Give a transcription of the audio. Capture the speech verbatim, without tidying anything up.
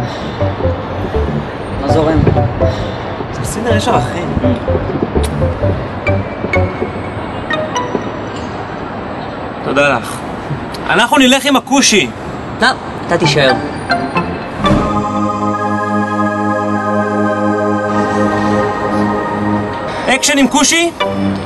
מה זורם? זה בסדר, יש ערכים. תודה לך. אנחנו נלך עם הכושי. לא, אתה תישאר. אקשן עם כושי?